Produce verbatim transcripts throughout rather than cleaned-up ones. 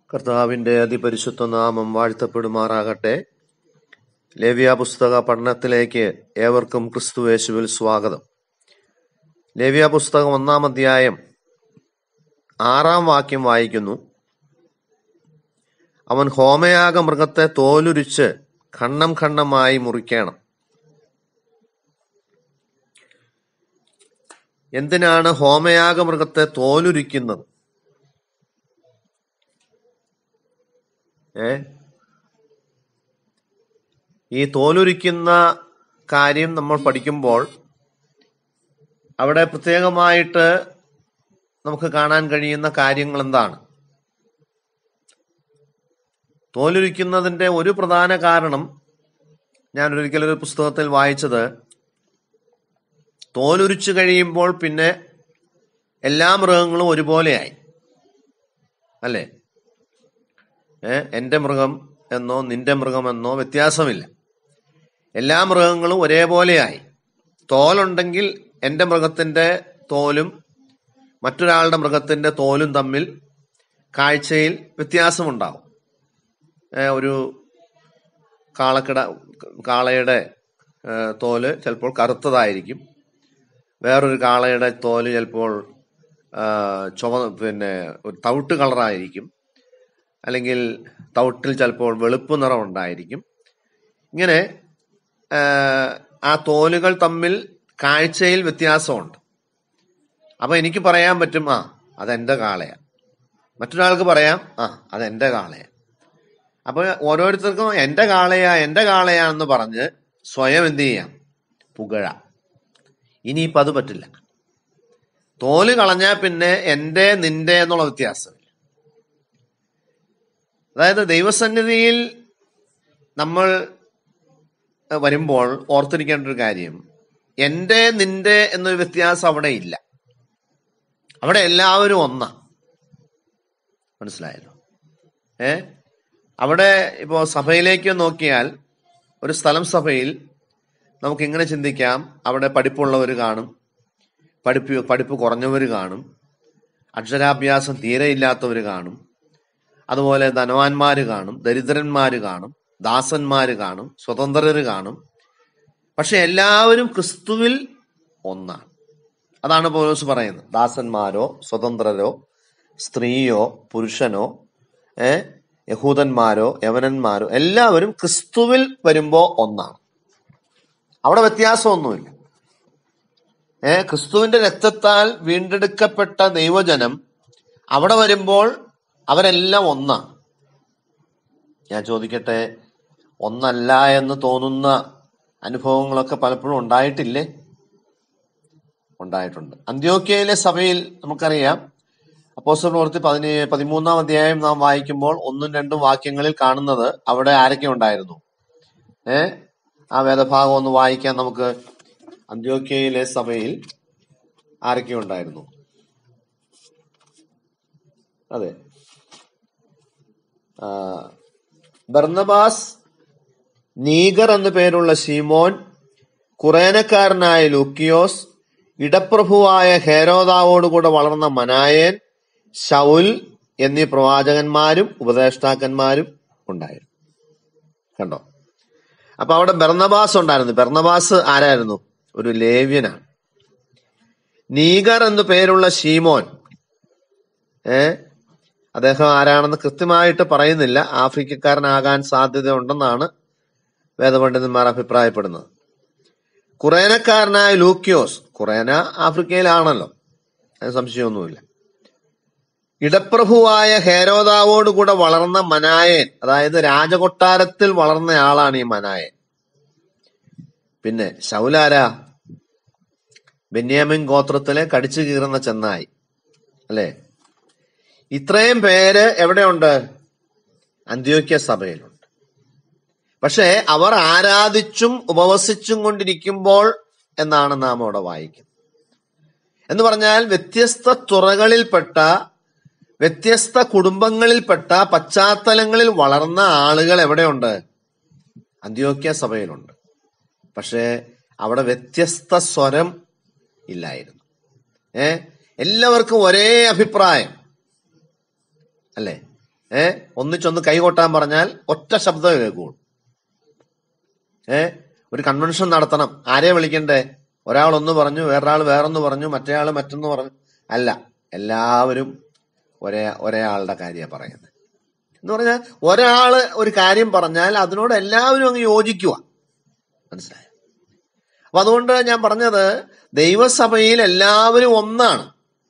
കർത്താവിന്റെ അതിപരിശുദ്ധ നാമം വാഴ്ത്തപ്പെടുമാറാകട്ടെ. ലേവ്യ പുസ്തക പഠനത്തിലേക്ക് ഏവർക്കും ക്രിസ്തുയേശുവിൽ സ്വാഗതം. ലേവ്യ പുസ്തകം ഒന്നാം അധ്യായം ആറാം വാക്യം വായിക്കുന്നു. അവൻ ഹോമയാഗ മൃഗത്തെ തോലുരിച്ച് ഖണ്ഡം ഖണ്ഡമായി മുറിക്കണം. എന്തിനാണ് ഹോമയാഗ മൃഗത്തെ തോലുരിക്കുന്നത്? ഏ ഈ തോലുരിക്കുന്ന കാര്യം നമ്മൾ പഠിക്കുമ്പോൾ അവിടെ പ്രത്യേകമായിട്ട് നമുക്ക് കാണാൻ കഴിയുന്ന കാര്യങ്ങൾ എന്താണ്? തോലുരിക്കുന്നതിന്റെ ഒരു പ്രധാന കാരണം ഞാൻ ഒരിക്കലൊരു പുസ്തകത്തിൽ വായിച്ചത്, തോലുരിച്ചു കഴിയുമ്പോൾ പിന്നെ എല്ലാ മൃഗങ്ങളും ഒരുപോലെയായി അല്ലേ? ഏഹ് എന്റെ മൃഗം എന്നോ നിന്റെ മൃഗമെന്നോ വ്യത്യാസമില്ല. എല്ലാ മൃഗങ്ങളും ഒരേപോലെയായി. തോലുണ്ടെങ്കിൽ എന്റെ മൃഗത്തിന്റെ തോലും മറ്റൊരാളുടെ മൃഗത്തിന്റെ തോലും തമ്മിൽ കാഴ്ചയിൽ വ്യത്യാസമുണ്ടാവും. ഒരു കാളക്കിട കാളയുടെ തോല് ചിലപ്പോൾ കറുത്തതായിരിക്കും, വേറൊരു കാളയുടെ തോല് ചിലപ്പോൾ ചുവ പിന്നെ ഒരു തവിട്ട് കളറായിരിക്കും, അല്ലെങ്കിൽ തവിട്ടിൽ ചിലപ്പോൾ വെളുപ്പ് നിറം ഉണ്ടായിരിക്കും. ഇങ്ങനെ ആ തോലുകൾ തമ്മിൽ കാഴ്ചയിൽ വ്യത്യാസമുണ്ട്. അപ്പൊ എനിക്ക് പറയാൻ പറ്റും, ആ അതെന്റെ കാളയാ. മറ്റൊരാൾക്ക് പറയാം, ആ അതെന്റെ കാളയാ. അപ്പൊ ഓരോരുത്തർക്കും എന്റെ കാളയാ എന്റെ കാളയാന്ന് പറഞ്ഞ് സ്വയം എന്ത് ചെയ്യാം? പുകഴാം. ഇനിയിപ്പോ അത് പറ്റില്ല. തോല് കളഞ്ഞാൽ പിന്നെ എന്റെ നിന്റെ എന്നുള്ള വ്യത്യാസം. അതായത് ദൈവസന്നിധിയിൽ നമ്മൾ വരുമ്പോൾ ഓർത്തിരിക്കേണ്ട ഒരു കാര്യം, എന്റെ നിന്റെ എന്നൊരു വ്യത്യാസം അവിടെ ഇല്ല. അവിടെ എല്ലാവരും ഒന്നാ. മനസ്സിലായല്ലോ? ഏ അവിടെ ഇപ്പോ സഭയിലേക്ക് നോക്കിയാൽ, ഒരു സ്ഥലം സഭയിൽ നമുക്ക് ഇങ്ങനെ ചിന്തിക്കാം, അവിടെ പഠിപ്പുള്ളവർ കാണും, പഠിപ്പ് പഠിപ്പ് കുറഞ്ഞവർ കാണും, അക്ഷരാഭ്യാസം തീരെ ഇല്ലാത്തവർ കാണും, അതുപോലെ ധനവാന്മാര് കാണും, ദരിദ്രന്മാര് കാണും, ദാസന്മാര് കാണും, സ്വതന്ത്രര് കാണും. പക്ഷെ എല്ലാവരും ക്രിസ്തുവിൽ ഒന്നാണ്. അതാണ് പൗലോസ് പറയുന്നത്. ദാസന്മാരോ സ്വതന്ത്രരോ സ്ത്രീയോ പുരുഷനോ ഏ യഹൂദന്മാരോ യവനന്മാരോ എല്ലാവരും ക്രിസ്തുവിൽ വരുമ്പോ ഒന്നാണ്. അവിടെ വ്യത്യാസമൊന്നുമില്ല. ഏ ക്രിസ്തുവിന്റെ രക്തത്താൽ വീണ്ടെടുക്കപ്പെട്ട ദൈവജനം അവിടെ വരുമ്പോൾ അവരെല്ലാം ഒന്നാണ്. ഞാൻ ചോദിക്കട്ടെ, ഒന്നല്ല എന്ന് തോന്നുന്ന അനുഭവങ്ങളൊക്കെ പലപ്പോഴും ഉണ്ടായിട്ടില്ലേ? ഉണ്ടായിട്ടുണ്ട്. അന്ത്യോക്യയിലെ സഭയിൽ നമുക്കറിയാം, അപ്പോസ്തല പ്രവൃത്തി പതിനേ പതിമൂന്നാം അധ്യായം നാം വായിക്കുമ്പോൾ ഒന്നും രണ്ടും വാക്യങ്ങളിൽ കാണുന്നത്, അവിടെ ആരൊക്കെ ഉണ്ടായിരുന്നു? ഏ ആ വേദഭാഗം ഒന്ന് വായിക്കാൻ നമുക്ക്. അന്ത്യോക്യയിലെ സഭയിൽ ആരൊക്കെ ഉണ്ടായിരുന്നു? അതെ, ബർന്നബാസ്, നീഗർ എന്നു പേരുള്ള ശീമോൻ, കുറേനക്കാരനായ ലൂക്കിയോസ്, ഇടപ്രഭുവായ ഹേരോദാവോടുകൂടെ വളർന്ന മനായേൻ, ശൗൽ എന്നീ പ്രവാചകന്മാരും ഉപദേഷ്ടാക്കന്മാരും ഉണ്ടായിരുന്നു. കണ്ടോ? അപ്പൊ അവിടെ ബർന്നബാസ് ഉണ്ടായിരുന്നു. ബർന്നബാസ് ആരായിരുന്നു? ഒരു ലേവ്യനാണ്. നീഗർ എന്നു പേരുള്ള ശീമോൻ, ഏ അദ്ദേഹം ആരാണെന്ന് കൃത്യമായിട്ട് പറയുന്നില്ല. ആഫ്രിക്കക്കാരനാകാൻ സാധ്യത ഉണ്ടെന്നാണ് വേദപണ്ഡിതന്മാർ അഭിപ്രായപ്പെടുന്നത്. കുറേനക്കാരനായ ലൂക്കിയോസ്, കുറേന ആഫ്രിക്കയിലാണല്ലോ, അതിന് സംശയമൊന്നുമില്ല. ഇടപ്രഭുവായ ഹേരോദാവോട് കൂടെ വളർന്ന മനായേൻ, അതായത് രാജകൊട്ടാരത്തിൽ വളർന്ന ആളാണ് ഈ മനായേൻ. പിന്നെ ശൗലാരാ? ബെന്യാമിൻ ഗോത്രത്തിലെ കടിച്ചു കീറുന്ന ചെന്നായി അല്ലെ? ഇത്രയും പേര് എവിടെയുണ്ട്? അന്ത്യോക്യ സഭയിലുണ്ട്. പക്ഷെ അവർ ആരാധിച്ചും ഉപവസിച്ചും കൊണ്ടിരിക്കുമ്പോൾ എന്നാണ് നാം അവിടെ വായിക്കുന്നത്. എന്ന് പറഞ്ഞാൽ വ്യത്യസ്ത തുറകളിൽപ്പെട്ട, വ്യത്യസ്ത കുടുംബങ്ങളിൽപ്പെട്ട, പശ്ചാത്തലങ്ങളിൽ വളർന്ന ആളുകൾ എവിടെയുണ്ട്? അന്ത്യോക്യ സഭയിലുണ്ട്. പക്ഷെ അവിടെ വ്യത്യസ്ത സ്വരം ഇല്ലായിരുന്നു. ഏ എല്ലാവർക്കും ഒരേ അഭിപ്രായം അല്ലേ? ഏ ഒന്നിച്ചൊന്ന് കൈകൊട്ടാൻ പറഞ്ഞാൽ ഒറ്റ ശബ്ദമേ കേൾക്കുള്ളൂ. ഏ ഒരു കൺവെൻഷൻ നടത്തണം, ആരെയെ വിളിക്കണ്ടേ? ഒരാൾ ഒന്ന് പറഞ്ഞു, വേറൊരാൾ വേറൊന്ന് പറഞ്ഞു, മറ്റേ ആള് മറ്റൊന്ന് പറഞ്ഞു. അല്ല, എല്ലാവരും ഒരേ ഒരേ ആളുടെ കാര്യമാണ് പറയുന്നത്. എന്ന് പറഞ്ഞാൽ ഒരാള് ഒരു കാര്യം പറഞ്ഞാൽ അതിനോട് എല്ലാവരും അങ്ങ് യോജിക്കുക. മനസ്സിലായോ? അപ്പൊ അതുകൊണ്ട് ഞാൻ പറഞ്ഞത്, ദൈവസഭയിൽ എല്ലാവരും ഒന്നാണ്.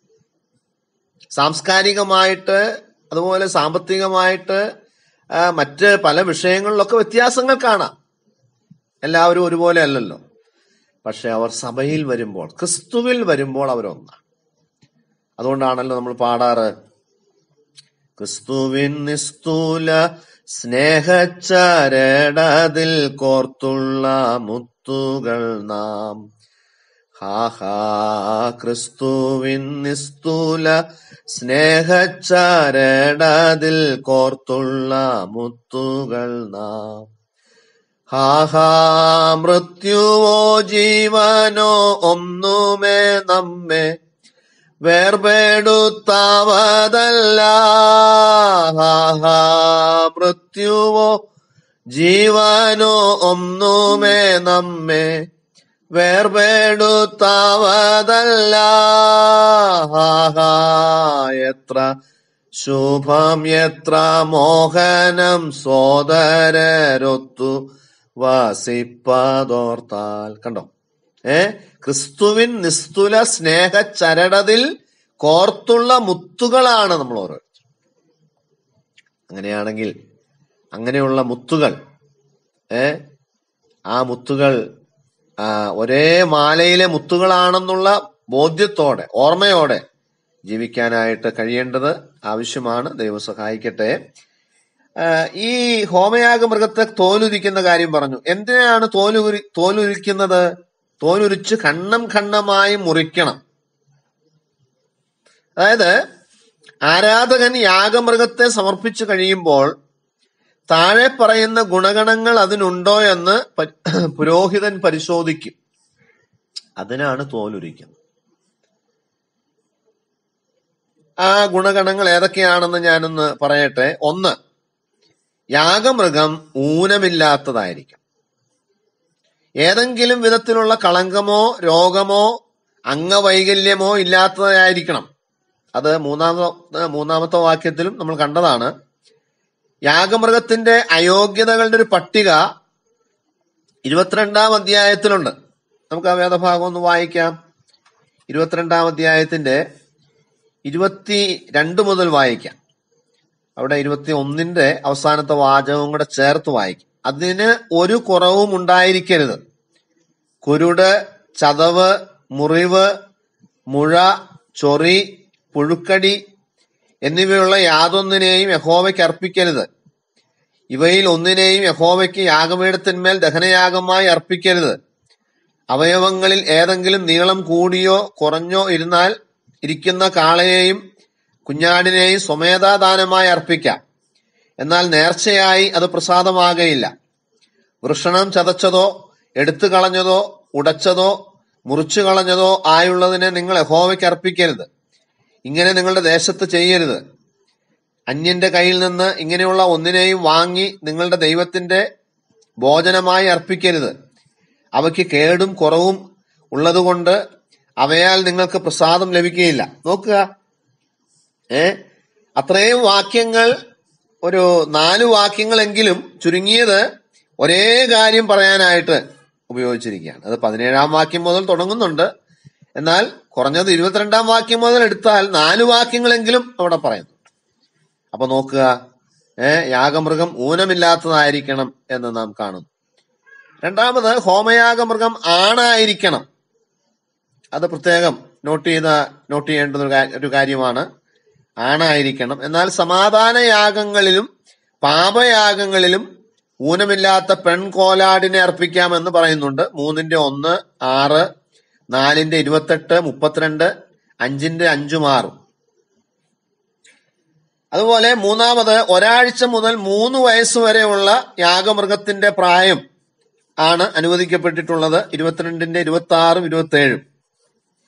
സാംസ്കാരികമായിട്ട്, അതുപോലെ സാമ്പത്തികമായിട്ട്, മറ്റ് പല വിഷയങ്ങളിലൊക്കെ വ്യത്യാസങ്ങൾ കാണാം. എല്ലാവരും ഒരുപോലെ അല്ലല്ലോ. പക്ഷെ അവർ സഭയിൽ വരുമ്പോൾ, ക്രിസ്തുവിൽ വരുമ്പോൾ അവരൊന്നാണ്. അതുകൊണ്ടാണല്ലോ നമ്മൾ പാടാറ്, ക്രിസ്തുവിൻ നിസ്തുല സ്നേഹച്ചരടതിൽ കോർത്തുള്ള മുത്തുകൾ നാം. ഹാഹാ ക്രിസ്തുവിൻ നിസ്തുല സ്നേഹച്ചരടതിൽ കോർത്തുള്ള മുത്തുകൾ നാം. ഹാഹാ മൃത്യുവോ ജീവനോ ഒന്നുമേ നമ്മെ വേർപെടുത്താവതല്ല. ഹാഹാ മൃത്യുവോ ജീവനോ ഒന്നുമേ നമ്മെ വേർപെടുത്താവതല്ല. ഹാഹാ എത്ര ശുഭം എത്ര മോഹനം സോദരരൊത്തു വസിപ്പതോർത്താൽ. കണ്ടോ? ഏ ക്രിസ്തുവിൻ നിസ്തുല സ്നേഹ ചരടതിൽ കോർത്തുള്ള മുത്തുകളാണ് നമ്മൾ ഓരോരുത്തർ. അങ്ങനെയാണെങ്കിൽ അങ്ങനെയുള്ള മുത്തുകൾ, ഏ ആ മുത്തുകൾ ഒരേ മാലയിലെ മുത്തുകളാണെന്നുള്ള ബോധ്യത്തോടെ, ഓർമ്മയോടെ ജീവിക്കാനായിട്ട് കഴിയേണ്ടത് ആവശ്യമാണ്. ദൈവം സഹായിക്കട്ടെ. ഈ ഹോമയാഗ മൃഗത്തെ തോലുരിക്കുന്ന കാര്യം പറഞ്ഞു. എന്തിനാണ് തോലുരി തോലുരിക്കുന്നത്? തോലുരിച്ച് ഖണ്ണം ഖണ്ണമായി മുറിക്കണം. അതായത് ആരാധകൻ യാഗമൃഗത്തെ സമർപ്പിച്ചു കഴിയുമ്പോൾ താഴെ പറയുന്ന ഗുണഗണങ്ങൾ അതിനുണ്ടോ എന്ന് പുരോഹിതൻ പരിശോധിക്കും. അതിനാണ് തോലുരിക്കുന്നത്. ആ ഗുണഗണങ്ങൾ ഏതൊക്കെയാണെന്ന് ഞാനൊന്ന് പറയട്ടെ. ഒന്ന്, യാഗമൃഗം ഊനമില്ലാത്തതായിരിക്കും. ഏതെങ്കിലും വിധത്തിലുള്ള കളങ്കമോ രോഗമോ അംഗവൈകല്യമോ ഇല്ലാത്തതായിരിക്കണം. അത് മൂന്നാമത്തെ മൂന്നാമത്തെ വാക്യത്തിലും നമ്മൾ കണ്ടതാണ്. യാഗമൃഗത്തിന്റെ അയോഗ്യതകളുടെ ഒരു പട്ടിക ഇരുപത്തിരണ്ടാം അധ്യായത്തിലുണ്ട്. നമുക്ക് ആ വേദഭാഗം ഒന്ന് വായിക്കാം. ഇരുപത്തിരണ്ടാം അധ്യായത്തിന്റെ ഇരുപത്തി രണ്ട് മുതൽ വായിക്കാം. അവിടെ ഇരുപത്തി ഒന്നിന്റെ അവസാനത്തെ വാചകവും കൂടെ ചേർത്ത് വായിക്കും. അതിന് ഒരു കുറവും ഉണ്ടായിരിക്കരുത്. കുരുട്, ചതവ്, മുറിവ്, മുഴ, ചൊറി, പുഴുക്കടി എന്നിവയുള്ള യാതൊന്നിനെയും യഹോവയ്ക്ക് അർപ്പിക്കരുത്. ഇവയിൽ ഒന്നിനെയും യഹോവയ്ക്ക് യാഗപീഠത്തിന്മേൽ ദഹനയാഗമായി അർപ്പിക്കരുത്. അവയവങ്ങളിൽ ഏതെങ്കിലും നീളം കൂടിയോ കുറഞ്ഞോ ഇരുന്നാൽ ഇരിക്കുന്ന കാളയെയും കുഞ്ഞാടിനെയും സ്വമേധാദാനമായി അർപ്പിക്കാം. എന്നാൽ നേർച്ചയായി അത് പ്രസാദമാകയില്ല. വൃഷണം ചതച്ചതോ എടുത്തു കളഞ്ഞതോ ഉടച്ചതോ മുറിച്ചു കളഞ്ഞതോ ആയുള്ളതിനെ നിങ്ങൾ യഹോവയ്ക്ക് അർപ്പിക്കരുത്. ഇങ്ങനെ നിങ്ങളുടെ ദേശത്ത് ചെയ്യരുത്. അന്യന്റെ കയ്യിൽ നിന്ന് ഇങ്ങനെയുള്ള ഒന്നിനെയും വാങ്ങി നിങ്ങളുടെ ദൈവത്തിന്റെ ഭോജനമായി അർപ്പിക്കരുത്. അവയ്ക്ക് കേടും കുറവും ഉള്ളതുകൊണ്ട് അവയാൽ നിങ്ങൾക്ക് പ്രസാദം ലഭിക്കുകയില്ല. നോക്കുക, ഏ അത്രയും വാക്യങ്ങൾ, ഒരു നാല് വാക്യങ്ങളെങ്കിലും ചുരുങ്ങിയത് ഒരേ കാര്യം പറയാനായിട്ട് ഉപയോഗിച്ചിരിക്കുകയാണ്. അത് പതിനേഴാം വാക്യം മുതൽ തുടങ്ങുന്നുണ്ട്. എന്നാൽ കുറഞ്ഞത് ഇരുപത്തിരണ്ടാം വാക്യം മുതൽ എടുത്താൽ നാല് വാക്യങ്ങളെങ്കിലും അവിടെ പറയുന്നു. അപ്പൊ നോക്കുക, ഏഹ് യാഗമൃഗം ഊനമില്ലാത്തതായിരിക്കണം എന്ന് നാം കാണുന്നു. രണ്ടാമത്, ഹോമയാഗമൃഗം ആണായിരിക്കണം. അത് പ്രത്യേകം നോട്ട് ചെയ്ത നോട്ട് ചെയ്യേണ്ടുന്ന ഒരു കാര്യമാണ്. ആണായിരിക്കണം. എന്നാൽ സമാധാന യാഗങ്ങളിലും പാപയാഗങ്ങളിലും ഊനമില്ലാത്ത പെൺകോലാടിനെ അർപ്പിക്കാമെന്ന് പറയുന്നുണ്ട്. മൂന്നിന്റെ ഒന്ന്, ആറ്, നാലിന്റെ ഇരുപത്തെട്ട്, മുപ്പത്തിരണ്ട്, അഞ്ചിന്റെ അഞ്ചും ആറും. അതുപോലെ മൂന്നാമത്, ഒരാഴ്ച മുതൽ മൂന്ന് വയസ്സ് വരെയുള്ള യാഗമൃഗത്തിന്റെ പ്രായം ആണ് അനുവദിക്കപ്പെട്ടിട്ടുള്ളത്. ഇരുപത്തിരണ്ടിന്റെ ഇരുപത്തി ആറും ഇരുപത്തി ഏഴും.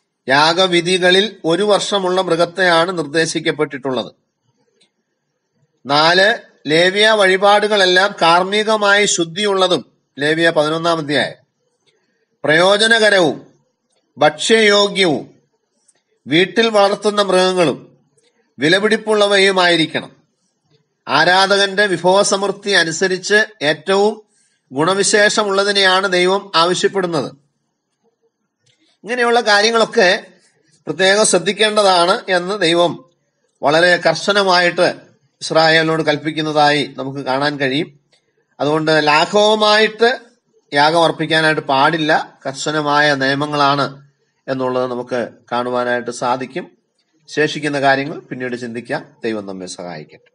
യാഗവിധികളിൽ ഒരു വർഷമുള്ള മൃഗത്തെയാണ് നിർദ്ദേശിക്കപ്പെട്ടിട്ടുള്ളത്. നാല്, ലേവ്യ വഴിപാടുകളെല്ലാം കാർമ്മികമായി ശുദ്ധിയുള്ളതും, ലേവ്യ പതിനൊന്നാം അധ്യായം, പ്രയോജനകരവും ഭക്ഷ്യയോഗ്യവും വീട്ടിൽ വളർത്തുന്ന മൃഗങ്ങളും വിലപിടിപ്പുള്ളവയുമായിരിക്കണം. ആരാധകന്റെ വിഭവസമൃദ്ധി അനുസരിച്ച് ഏറ്റവും ഗുണവിശേഷമുള്ളതിനെയാണ് ദൈവം ആവശ്യപ്പെടുന്നത്. ഇങ്ങനെയുള്ള കാര്യങ്ങളൊക്കെ പ്രത്യേകം ശ്രദ്ധിക്കേണ്ടതാണ് എന്ന് ദൈവം വളരെ കർശനമായിട്ട് ഇസ്രായേലിനോട് കൽപ്പിക്കുന്നതായി നമുക്ക് കാണാൻ കഴിയും. അതുകൊണ്ട് ലാഘവമായിട്ട് യാഗം അർപ്പിക്കാനായിട്ട് പാടില്ല. കർശനമായ നിയമങ്ങളാണ് എന്നുള്ളത് നമുക്ക് കാണുവാനായിട്ട് സാധിക്കും. ശേഷിക്കുന്ന കാര്യങ്ങൾ പിന്നീട് ചിന്തിക്കാം. ദൈവം നമ്മെ സഹായിക്കട്ടെ.